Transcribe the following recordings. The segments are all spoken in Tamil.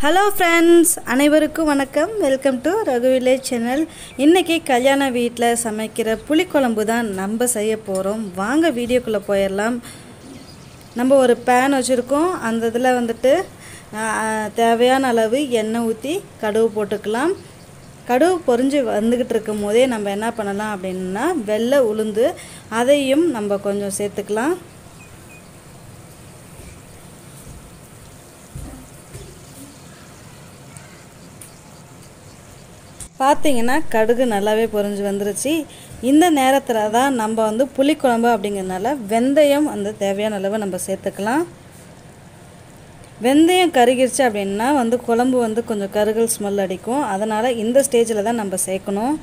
ஹலோ ஃப்ரெண்ட்ஸ், அனைவருக்கும் வணக்கம். Welcome to Raghu village channel. இன்றைக்கி கல்யாண வீட்டில் சமைக்கிற புளிக்குழம்பு தான் நம்ம செய்ய போகிறோம். வாங்க வீடியோக்குள்ளே போயிடலாம். நம்ம ஒரு பேன் வச்சுருக்கோம். அந்த இதில் வந்துட்டு தேவையான அளவு எண்ணெய் ஊற்றி கடுகு போட்டுக்கலாம். கடுகு பொரிஞ்சு வந்துக்கிட்டு இருக்கும் போதே நம்ம என்ன பண்ணலாம் அப்படின்னா வெள்ளை உளுந்து அதையும் நம்ம கொஞ்சம் சேர்த்துக்கலாம். பார்த்திங்கன்னா கடுகு நல்லாவே பொரிஞ்சு வந்துருச்சு. இந்த நேரத்தில் தான் நம்ம வந்து புளிக்குழம்பு அப்படிங்கிறதுனால வெந்தயம் அந்த தேவையான அளவு நம்ம சேர்த்துக்கலாம். வெந்தயம் கருகிருச்சு அப்படின்னா வந்து குழம்பு வந்து கொஞ்சம் கருகல் ஸ்மெல் அடிக்கும். அதனால் இந்த ஸ்டேஜில் தான் நம்ம சேர்க்கணும்.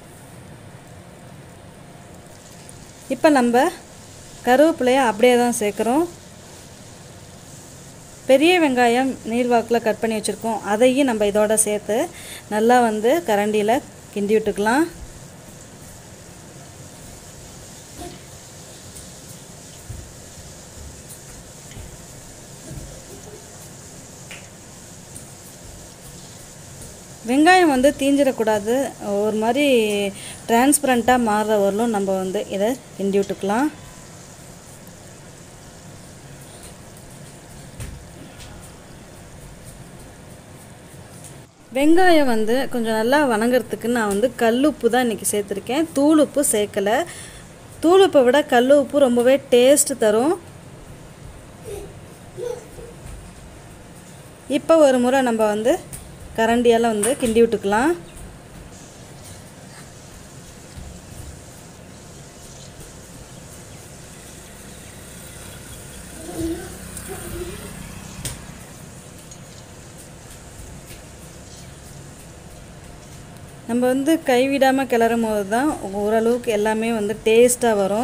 இப்போ நம்ம கருவேப்பிலையை அப்படியே தான் சேர்க்குறோம். பெரிய வெங்காயம் நீள்வாக்கில் கட் பண்ணி வச்சுருக்கோம். அதையும் நம்ம இதோட சேர்த்து நல்லா வந்து கரண்டியில் கிண்டி விட்டுக்கலாம். வெங்காயம் வந்து தீஞ்சிடக்கூடாது. ஒரு மாதிரி டிரான்ஸ்பரண்ட்டாக மாறுற வரலும் நம்ம வந்து இதை கிண்டி விட்டுக்கலாம். வெங்காயம் வந்து கொஞ்சம் நல்லா வணங்கிறதுக்கு நான் வந்து கல்லுப்பு தான் இன்றைக்கி சேர்த்துருக்கேன். தூளுப்பு சேர்க்கலை. தூளுப்பை விட கல்லுப்பு ரொம்பவே டேஸ்ட் தரும். இப்போ ஒரு முறை நம்ம வந்து கரண்டியால் வந்து கிண்டி விட்டுக்கலாம். நம்ம வந்து கைவிடாமல் கிளறும் போது தான் ஓரளவுக்கு எல்லாமே வந்து டேஸ்ட்டாக வரும்.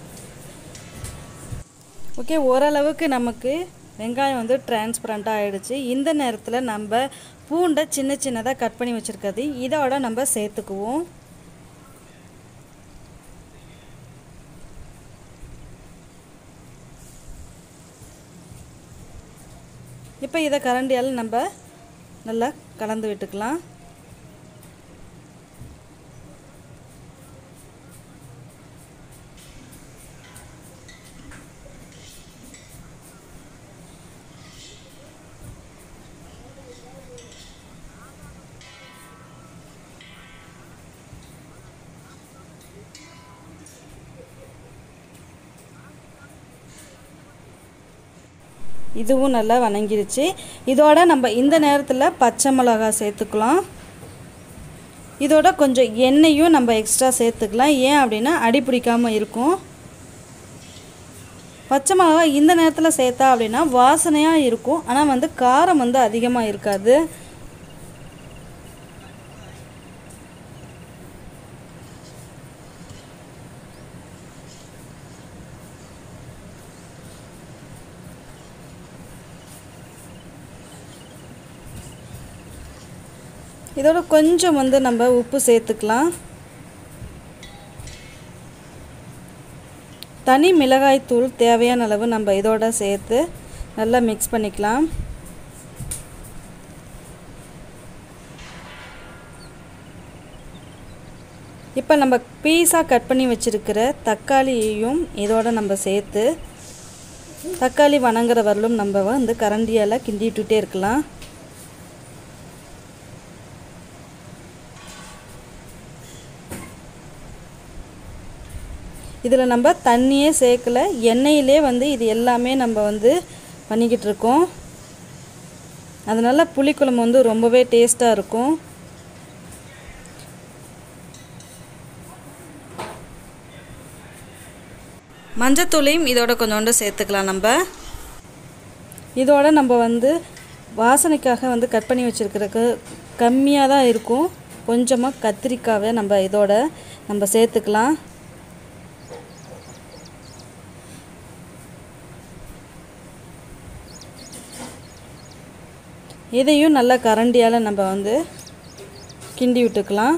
ஓகே, ஓரளவுக்கு நமக்கு வெங்காயம் வந்து டிரான்ஸ்பரண்ட்டாக ஆகிடுச்சு. இந்த நேரத்தில் நம்ம பூண்டை சின்ன சின்னதாக கட் பண்ணி வச்சுருக்கிறது இதோட நம்ம சேர்த்துக்குவோம். இப்போ இதை கரண்டியால் நம்ம நல்லா கலந்து விட்டுக்கலாம். இதுவும் நல்லா வணங்கிருச்சு. இதோட நம்ம இந்த நேரத்தில் பச்சை மிளகாய் சேர்த்துக்கலாம். இதோட கொஞ்சம் எண்ணெயும் நம்ம எக்ஸ்ட்ரா சேர்த்துக்கலாம். ஏன் அப்படின்னா அடி பிடிக்காமல் இருக்கும். பச்சை மிளகாய் இந்த நேரத்தில் சேர்த்தா அப்படின்னா வாசனையாக இருக்கும். ஆனால் வந்து காரம் வந்து அதிகமாக இருக்காது. இதோட கொஞ்சம் வந்து நம்ம உப்பு சேர்த்துக்கலாம். தனி மிளகாய் தூள் தேவையான அளவு நம்ம இதோட சேர்த்து நல்லா மிக்ஸ் பண்ணிக்கலாம். இப்போ நம்ம பீஸாக கட் பண்ணி வச்சுருக்கிற தக்காளியையும் இதோட நம்ம சேர்த்து தக்காளி வணங்குற வரலும் நம்ம வந்து கரண்டியால் கிண்டிட்டுட்டே இருக்கலாம். இதில் நம்ம தண்ணியே சேர்க்கலை. எண்ணெயிலே வந்து இது எல்லாமே நம்ம வந்து பண்ணிக்கிட்டு இருக்கோம். அதனால் புளிக்குழம்பு வந்து ரொம்பவே டேஸ்ட்டாக இருக்கும். மஞ்சத்தூளையும் இதோட கொஞ்சோண்டு சேர்த்துக்கலாம். இதோட நம்ம வந்து வாசனைக்காக வந்து கட் பண்ணி வச்சுருக்கிறதுக்கு கம்மியாக தான் இருக்கும். கொஞ்சமாக கத்திரிக்காவை நம்ம இதோட நம்ம சேர்த்துக்கலாம். இதையும் நல்லா கரண்டியால் நம்ம வந்து கிண்டி விட்டுக்கலாம்.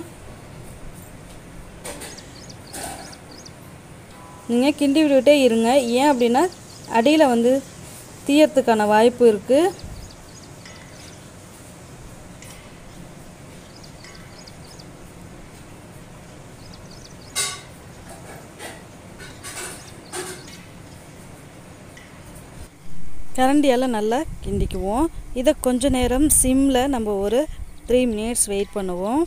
நீங்கள் கிண்டி விட்டுக்கிட்டே இருங்க. ஏன் அப்படின்னா அடியில் வந்து தீயறதுக்கான வாய்ப்பு இருக்குது. கரண்டியால் நல்லா கிண்டிக்குவோம். இதை கொஞ்ச நேரம் சிம்மில் நம்ம ஒரு 3 மினிட்ஸ் வெயிட் பண்ணுவோம்.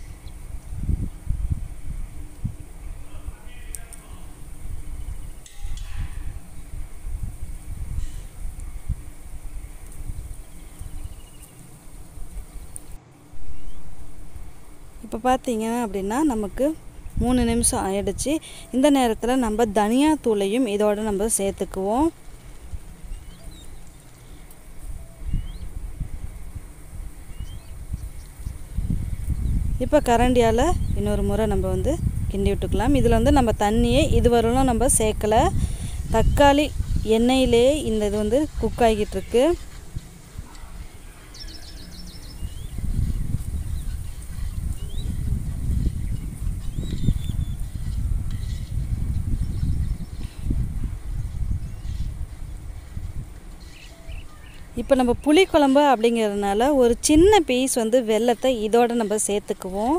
இப்போ பார்த்தீங்க அப்படின்னா நமக்கு 3 நிமிஷம் ஆயிடுச்சு. இந்த நேரத்தில் நம்ம தனியா தூளையும் இதோட நம்ம சேர்த்துக்குவோம். இப்போ கரண்டியால் இன்னொரு முறை நம்ம வந்து கிண்டி விட்டுக்கலாம். இதில் வந்து நம்ம தண்ணியே இதுவரையிலும் நம்ம சேர்க்கலை. தக்காளி எண்ணெயிலே இந்த இது வந்து குக் ஆகிட்டு இருக்கு. இப்போ நம்ம புளிக்குழம்பு அப்படிங்கிறதுனால ஒரு சின்ன பீஸ் வந்து வெல்லத்தை இதோட நம்ம சேர்த்துக்குவோம்.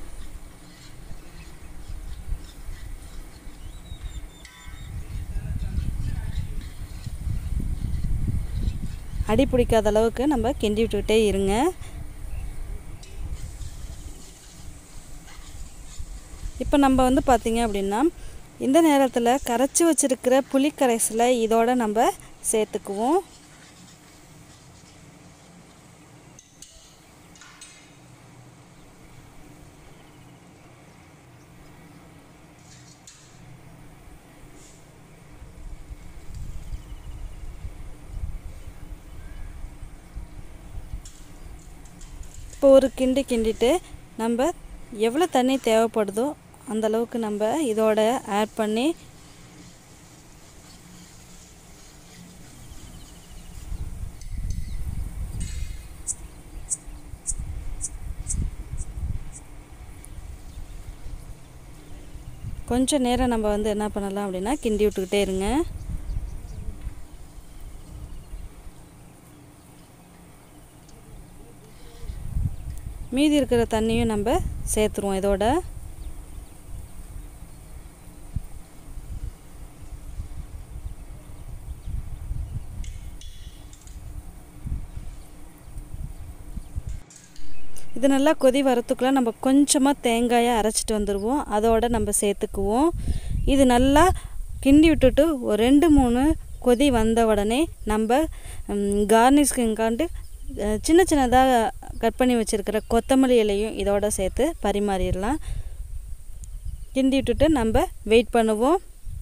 அடி பிடிக்காத அளவுக்கு நம்ம கிண்டி விட்டுக்கிட்டே இருங்க. இப்போ நம்ம வந்து பார்த்திங்க அப்படின்னா இந்த நேரத்தில் கரைச்சி வச்சுருக்கிற புளி கரைசலை இதோட நம்ம சேர்த்துக்குவோம். இப்போ ஒரு கிண்டிட்டு நம்ம எவ்வளோ தண்ணி தேவைப்படுதோ அந்த அளவுக்கு நம்ம இதோட ஆட் பண்ணி கொஞ்சம் நேரம் நம்ம வந்து என்ன பண்ணலாம் அப்படின்னா கிண்டி விட்டுக்கிட்டே இருங்க. மீதி இருக்கிற தண்ணியும் நம்ம சேர்த்துருவோம் இதோட. இது நல்லா கொதி வரத்துக்குள்ள நம்ம கொஞ்சமாக தேங்காயை அரைச்சிட்டு வந்துடுவோம். அதோட நம்ம சேர்த்துக்குவோம். இது நல்லா கிண்டி விட்டுட்டு ஒரு 2-3 கொதி வந்த உடனே நம்ம கார்னிஷ்காண்டு சின்ன சின்னதாக கட் பண்ணி வச்சுருக்கிற கொத்தமல்லி இலையும் இதோட சேர்த்து பரிமாறிடலாம். கிண்டி விட்டுட்டு நம்ம வெயிட் பண்ணுவோம்.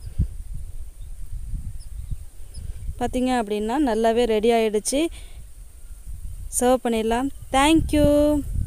பார்த்திங்க அப்படின்னா நல்லாவே ரெடி ஆகிடுச்சு. சர்வ் பண்ணிடலாம். தேங்க்யூ.